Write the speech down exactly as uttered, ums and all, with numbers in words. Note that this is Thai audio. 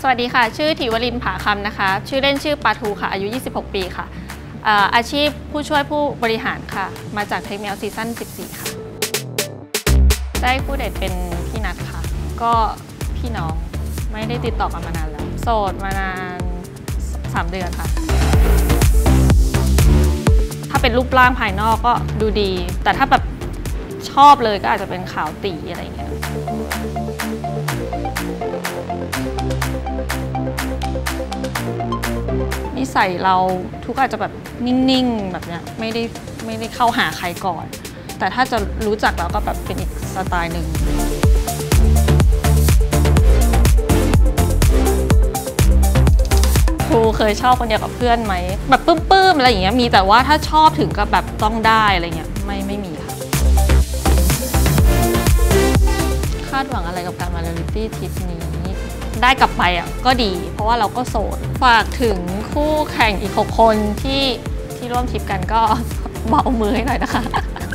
สวัสดีค่ะชื่อถิวรินทร์ผาคำนะคะชื่อเล่นชื่อปาทูค่ะอายุยี่สิบหกปีค่ะอาชีพผู้ช่วยผู้บริหารค่ะมาจากเทคเมลซีซั่นสิบสี่ค่ะได้คู่เดทเป็นพี่นัทค่ะก็พี่น้องไม่ได้ติดต่อกันมานานแล้วโสดมานานสามเดือนค่ะถ้าเป็นรูปร่างภายนอกก็ดูดีแต่ถ้าแบบชอบเลยก็อาจจะเป็นขาวตี๋อะไรอย่างเงี้ยนิสัยเราทุกอาจจะแบบนิ่งๆแบบเนี้ยไม่ได้ไม่ได้เข้าหาใครก่อนแต่ถ้าจะรู้จักแล้วก็แบบเป็นอีกสไตล์หนึ่งครูเคยชอบคนเดียวกับเพื่อนไหมแบบปื้มๆอะไรอย่างเงี้ยมีแต่ว่าถ้าชอบถึงกับแบบต้องได้อะไรเงี้ยไม่ไม่มีค่ะคาดหวังอะไรกับการมาเรียลลิตี้ทริปนี้ได้กลับไปอ่ะก็ดีเพราะว่าเราก็โสดฝากถึงคู่แข่งอีกหกคนที่ที่ร่วมทริปกันก็เบามือให้หน่อยนะคะ